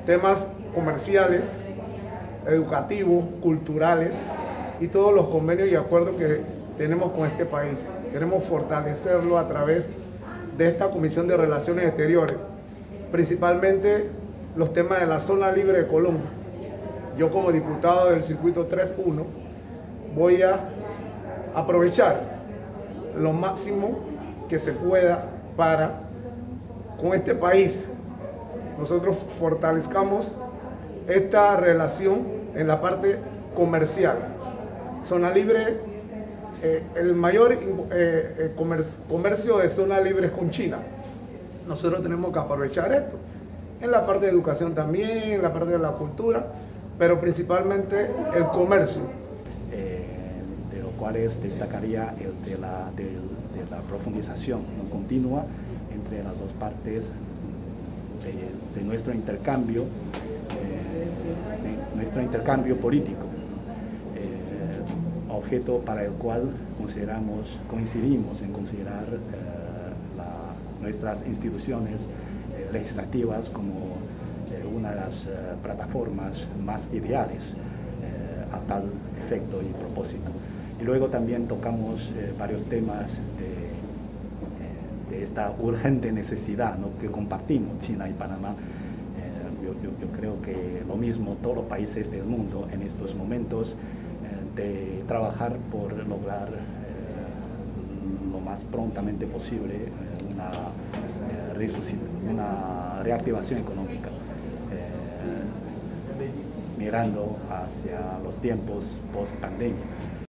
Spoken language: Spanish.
temas comerciales, educativos, culturales y todos los convenios y acuerdos que tenemos con este país. Queremos fortalecerlo a través de esta Comisión de Relaciones Exteriores, principalmente los temas de la zona libre de Colón. Yo como diputado del circuito 3.1 voy a aprovechar lo máximo que se pueda para con este país nosotros fortalezcamos esta relación en la parte comercial. Zona libre, el mayor comercio de zona libre es con China. Nosotros tenemos que aprovechar esto. En la parte de educación también, en la parte de la cultura, pero principalmente el comercio. De lo cual destacaría el de la profundización continua entre las dos partes de nuestro intercambio político, objeto para el cual coincidimos en considerar nuestras instituciones legislativas como una de las plataformas más ideales a tal efecto y propósito. Y luego también tocamos varios temas de esta urgente necesidad, ¿no?, que compartimos China y Panamá. Yo creo que lo mismo todos los países del mundo en estos momentos, de trabajar por lograr lo más prontamente posible una reactivación económica, mirando hacia los tiempos post-pandemia.